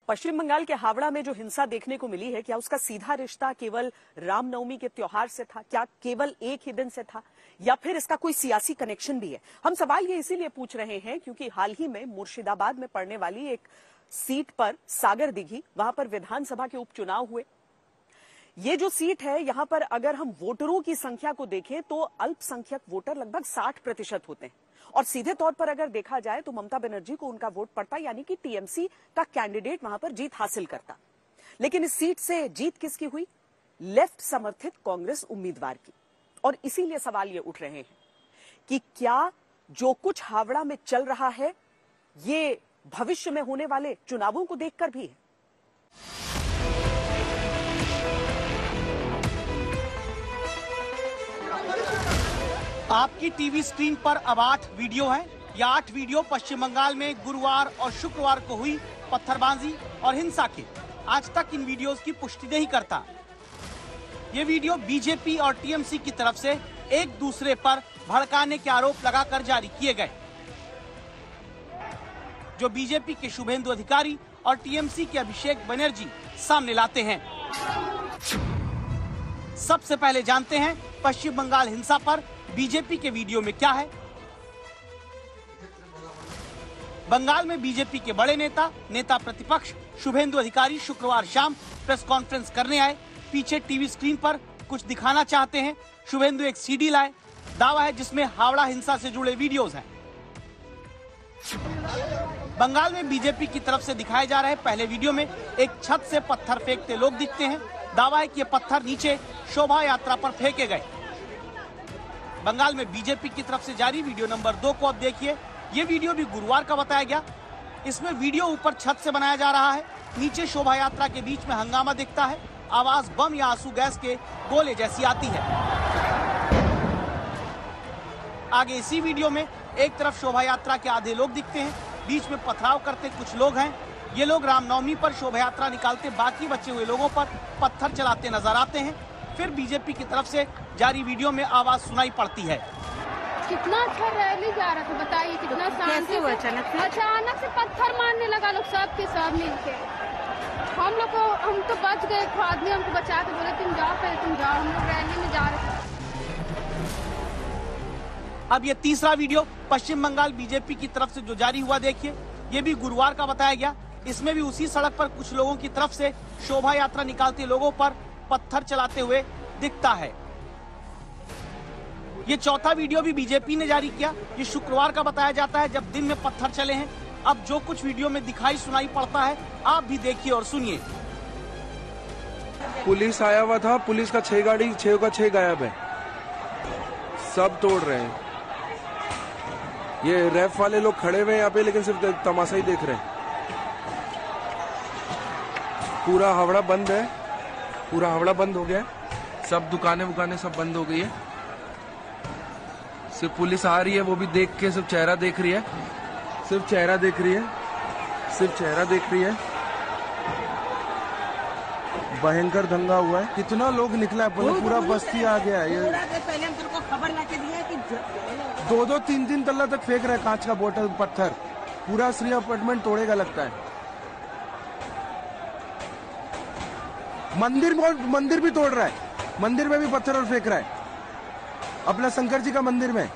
पश्चिम बंगाल के हावड़ा में जो हिंसा देखने को मिली है, क्या उसका सीधा रिश्ता केवल रामनवमी के त्योहार से था? क्या केवल एक ही दिन से था, या फिर इसका कोई सियासी कनेक्शन भी है? हम सवाल ये इसीलिए पूछ रहे हैं क्योंकि हाल ही में मुर्शिदाबाद में पड़ने वाली एक सीट पर सागर दिघी, वहां पर विधानसभा के उपचुनाव हुए। ये जो सीट है, यहां पर अगर हम वोटरों की संख्या को देखें तो अल्पसंख्यक वोटर लगभग 60% होते हैं, और सीधे तौर पर अगर देखा जाए तो ममता बनर्जी को उनका वोट पड़ता, यानी कि टीएमसी का कैंडिडेट वहां पर जीत हासिल करता। लेकिन इस सीट से जीत किसकी हुई? लेफ्ट समर्थित कांग्रेस उम्मीदवार की। और इसीलिए सवाल ये उठ रहे हैं कि क्या जो कुछ हावड़ा में चल रहा है ये भविष्य में होने वाले चुनावों को देखकर भी है? आपकी टीवी स्क्रीन पर अब 8 वीडियो हैं। ये 8 वीडियो पश्चिम बंगाल में गुरुवार और शुक्रवार को हुई पत्थरबाजी और हिंसा के। आज तक इन वीडियोस की पुष्टि नहीं करता। ये वीडियो बीजेपी और टीएमसी की तरफ से एक दूसरे पर भड़काने के आरोप लगाकर जारी किए गए, जो बीजेपी के शुभेंदु अधिकारी और टीएमसी के अभिषेक बनर्जी सामने लाते हैं। सबसे पहले जानते हैं पश्चिम बंगाल हिंसा पर बीजेपी के वीडियो में क्या है। बंगाल में बीजेपी के बड़े नेता प्रतिपक्ष शुभेंदु अधिकारी शुक्रवार शाम प्रेस कॉन्फ्रेंस करने आए। पीछे टीवी स्क्रीन पर कुछ दिखाना चाहते हैं। शुभेंदु एक सीडी लाए। दावा है जिसमें हावड़ा हिंसा से जुड़े वीडियोस हैं। बंगाल में बीजेपी की तरफ से दिखाए जा रहे पहले वीडियो में एक छत से पत्थर फेंकते लोग दिखते हैं। दावा है कि ये पत्थर नीचे शोभा यात्रा पर फेंके गए। बंगाल में बीजेपी की तरफ से जारी वीडियो नंबर 2 को अब देखिए। ये वीडियो भी गुरुवार का बताया गया। इसमें वीडियो ऊपर छत से बनाया जा रहा है। नीचे शोभा यात्रा के बीच में हंगामा दिखता है। आवाज बम या आंसू गैस के गोले जैसी आती है। आगे इसी वीडियो में एक तरफ शोभा यात्रा के आधे लोग दिखते हैं, बीच में पथराव करते कुछ लोग हैं। ये लोग रामनवमी पर शोभा यात्रा निकालते बाकी बचे हुए लोगों पर पत्थर चलाते नजर आते हैं। फिर बीजेपी की तरफ से जारी वीडियो में आवाज सुनाई पड़ती है। कितना अच्छा रैली जा रहा था, बताइए कितना शांति हुआ। अचानक से पत्थर मारने लगा लोग, सब के सब मिलके। हम तो बच गए। आदमी हमको बचा के बोले तुम जाओ, पहले तुम जाओ। हम लोग रैली में जा रहे थे। अब ये तीसरा वीडियो पश्चिम बंगाल बीजेपी की तरफ से जो जारी हुआ देखिए। ये भी गुरुवार का बताया गया। इसमें भी उसी सड़क पर कुछ लोगों की तरफ से शोभा यात्रा निकालते लोगों पर पत्थर चलाते हुए दिखता है। ये चौथा वीडियो भी बीजेपी ने जारी किया। ये शुक्रवार का बताया जाता है जब दिन में पत्थर चले हैं। अब जो कुछ वीडियो में दिखाई सुनाई पड़ता है आप भी देखिए और सुनिए। पुलिस आया हुआ था। पुलिस का 6 गाड़ी 6 का 6 गायब है। सब तोड़ रहे हैं। ये रैफ वाले लोग खड़े हुए हैं यहाँ पे, लेकिन सिर्फ तमाशा ही देख रहे हैं। पूरा हावड़ा बंद है। पूरा हावड़ा बंद हो गया है। सब दुकानें सब बंद हो गई है। सिर्फ पुलिस आ रही है, वो भी देख के सिर्फ चेहरा देख रही है। सिर्फ चेहरा देख रही है। सिर्फ चेहरा देख रही है। भयंकर दंगा हुआ है। कितना लोग निकला है, पूरा बस्ती आ गया है। ये पहले हम तेरे को खबर लाके दिया कि 2-2, 3-3 तल्ला तक फेंक रहा है कांच का बोतल पत्थर। पूरा श्री अपार्टमेंट तोड़ेगा लगता है। मंदिर भी तोड़ रहा है। मंदिर में भी पत्थर और फेंक रहा है, अपना शंकर जी का मंदिर में।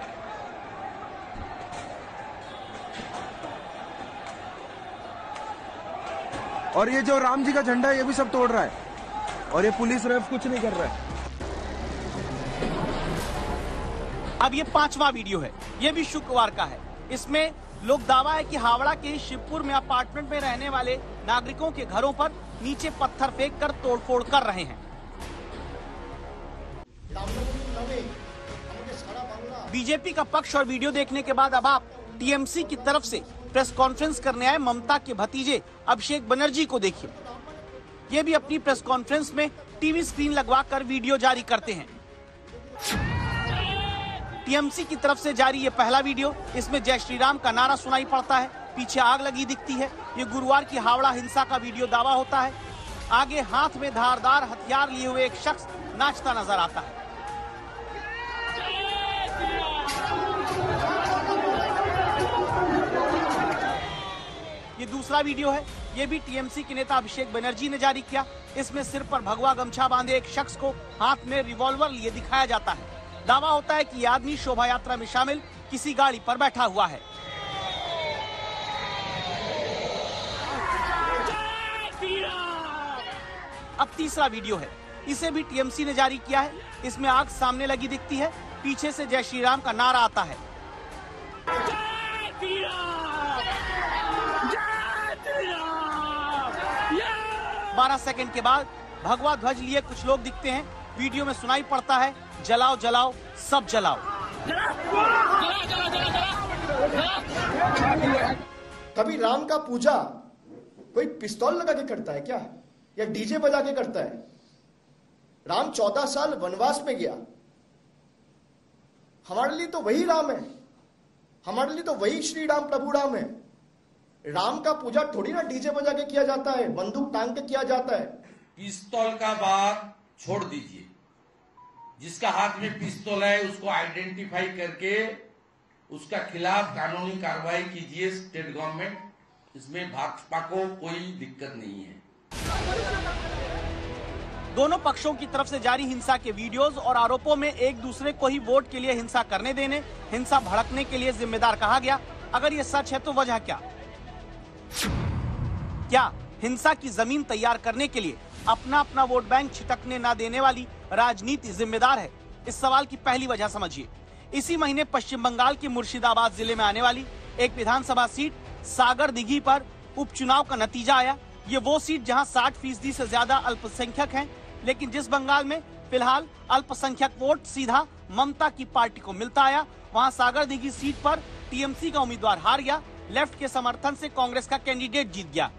और ये जो राम जी का झंडा है ये भी सब तोड़ रहा है। और ये पुलिस रैफ कुछ नहीं कर रहा है। अब ये 5वां वीडियो है। ये भी शुक्रवार का है। इसमें लोग दावा है कि हावड़ा के शिवपुर में अपार्टमेंट में रहने वाले नागरिकों के घरों पर नीचे पत्थर फेंककर तोड़फोड़ कर रहे हैं। बीजेपी का पक्ष और वीडियो देखने के बाद अब आप टीएमसी की तरफ से प्रेस कॉन्फ्रेंस करने आए ममता के भतीजे अभिषेक बनर्जी को देखिए। ये भी अपनी प्रेस कॉन्फ्रेंस में टीवी स्क्रीन लगवाकर वीडियो जारी करते हैं। टीएमसी की तरफ से जारी ये पहला वीडियो। इसमें जय श्री राम का नारा सुनाई पड़ता है। पीछे आग लगी दिखती है। ये गुरुवार की हावड़ा हिंसा का वीडियो दावा होता है। आगे हाथ में धारदार हथियार लिए हुए एक शख्स नाचता नजर आता है। ये दूसरा वीडियो है। ये भी टीएमसी के नेता अभिषेक बनर्जी ने जारी किया। इसमें सिर पर भगवा गमछा बांधे एक शख्स को हाथ में रिवॉल्वर लिए दिखाया जाता है। दावा होता है कि ये आदमी शोभा यात्रा में शामिल किसी गाड़ी पर बैठा हुआ है। अब तीसरा वीडियो है, इसे भी टीएमसी ने जारी किया है। इसमें आग सामने लगी दिखती है, पीछे से जय श्री राम का नारा आता है। 12 सेकंड के बाद भगवा ध्वज लिए कुछ लोग दिखते हैं। वीडियो में सुनाई पड़ता है, जलाओ जलाओ सब जलाओ। कभी राम का पूजा कोई पिस्तौल लगा के करता है क्या, या डीजे बजा के करता है? राम 14 साल वनवास में गया। हमारे लिए तो वही राम है, हमारे लिए तो वही श्री राम प्रभु राम है। राम का पूजा थोड़ी ना डीजे बजा के किया जाता है, बंदूक टांग के किया जाता है। पिस्तौल का बात छोड़ दीजिए, जिसका हाथ में पिस्तौल है उसको आइडेंटिफाई करके उसका खिलाफ कानूनी कार्रवाई कीजिए स्टेट गवर्नमेंट। इसमें भाजपा को कोई दिक्कत नहीं है। दोनों पक्षों की तरफ से जारी हिंसा के वीडियोस और आरोपों में एक दूसरे को ही वोट के लिए हिंसा करने देने, हिंसा भड़कने के लिए जिम्मेदार कहा गया। अगर ये सच है तो वजह क्या हिंसा की जमीन तैयार करने के लिए अपना अपना वोट बैंक छिटकने न देने वाली राजनीति जिम्मेदार है? इस सवाल की पहली वजह समझिए। इसी महीने पश्चिम बंगाल के मुर्शिदाबाद जिले में आने वाली एक विधानसभा सीट सागर दिघी पर उपचुनाव का नतीजा आया। ये वो सीट जहां 60% से ज्यादा अल्पसंख्यक हैं, लेकिन जिस बंगाल में फिलहाल अल्पसंख्यक वोट सीधा ममता की पार्टी को मिलता आया, वहां सागर दिघी सीट पर टीएमसी का उम्मीदवार हार गया। लेफ्ट के समर्थन से कांग्रेस का कैंडिडेट जीत गया।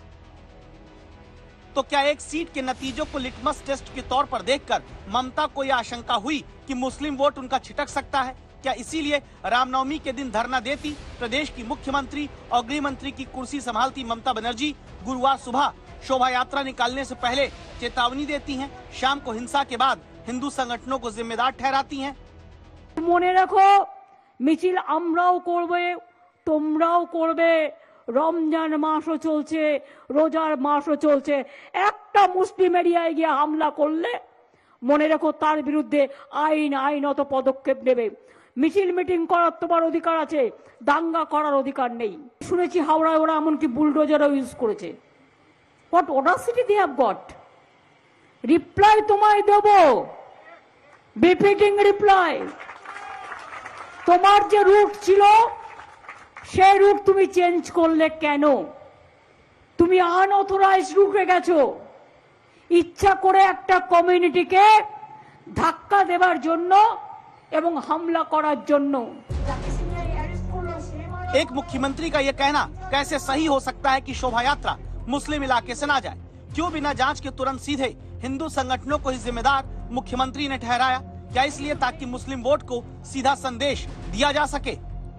तो क्या एक सीट के नतीजों को लिटमस टेस्ट के तौर पर देखकर ममता को यह आशंका हुई कि मुस्लिम वोट उनका छिटक सकता है? क्या इसीलिए रामनवमी के दिन धरना देती प्रदेश की मुख्यमंत्री और गृह मंत्री की कुर्सी संभालती ममता बनर्जी गुरुवार सुबह शोभा यात्रा निकालने से पहले चेतावनी देती हैं, शाम को हिंसा के बाद हिंदू संगठनों को जिम्मेदार ठहराती हैं? মনে রাখো, মিছিল আমরাও করবে, তোমরাও করবে। রমজান মাসও চলছে, রোজার মাসও চলছে। একটা মুসলিম এরিয়ায় গিয়ে হামলা করলে মনে রাখো তার বিরুদ্ধে আইনত পদক্ষেপ নেবে। মিছিল মিটিং করার তোমার অধিকার আছে, দাঙ্গা করার অধিকার নেই। শুনেছি হাওড়ায় ওরা এমনকি বুলডোজারও ইউজ করেছে। What audacity they have got. Reply তোমায় দেব, বিপিটিং রিপ্লাই। তোমার যে রুট ছিল সেই রুট তুমি চেঞ্জ করলে কেন? তুমি আনঅথরাইজ রুটে গেছো, ইচ্ছা করে একটা কমিউনিটিকে ধাক্কা দেবার জন্য এবং হামলা করার জন্য। एक मुख्यमंत्री का यह कहना कैसे सही हो सकता है कि शोभा यात्रा मुस्लिम इलाके से ना जाए? क्यों बिना जांच के तुरंत सीधे हिंदू संगठनों को ही जिम्मेदार मुख्यमंत्री ने ठहराया? क्या इसलिए ताकि मुस्लिम वोट को सीधा संदेश दिया जा सके?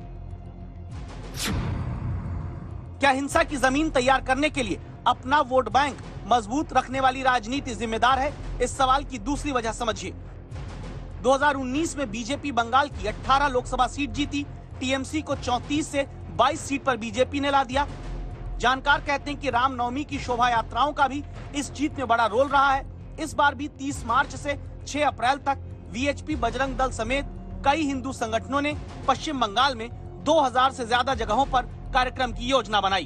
क्या हिंसा की जमीन तैयार करने के लिए अपना वोट बैंक मजबूत रखने वाली राजनीति जिम्मेदार है? इस सवाल की दूसरी वजह समझिए। 2019 में बीजेपी बंगाल की 18 लोकसभा सीट जीती। टीएमसी को 34 से 22 सीट पर बीजेपी ने ला दिया। जानकार कहते हैं कि रामनवमी की शोभा यात्राओं का भी इस जीत में बड़ा रोल रहा है। इस बार भी 30 मार्च से 6 अप्रैल तक वीएचपी, बजरंग दल समेत कई हिंदू संगठनों ने पश्चिम बंगाल में 2000 से ज्यादा जगहों पर कार्यक्रम की योजना बनाई।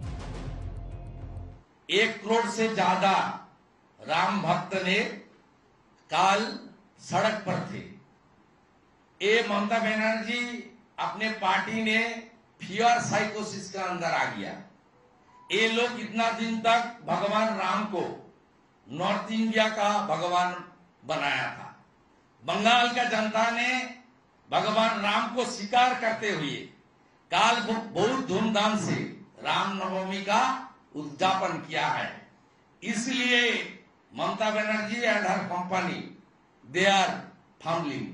1 करोड़ से ज्यादा राम भक्त ने काल सड़क पर थे। ये ममता बनर्जी अपने पार्टी ने फियर साइकोसिस के अंदर आ गया। ये लोग इतना दिन तक भगवान राम को नॉर्थ इंडिया का भगवान बनाया था। बंगाल का जनता ने भगवान राम को स्वीकार करते हुए काल बहुत धूमधाम से रामनवमी का उद्यापन किया है। इसलिए Mamata Banerjee and her company they are firmly.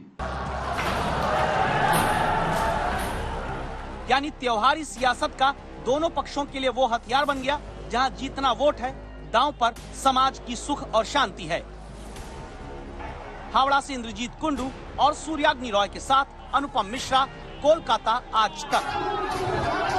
यानी त्योहारी सियासत का दोनों पक्षों के लिए वो हथियार बन गया जहां जीतना वोट है, दांव पर समाज की सुख और शांति है। हावड़ा से इंद्रजीत कुंडू और सूर्याग्नि रॉय के साथ अनुपम मिश्रा, कोलकाता आज तक।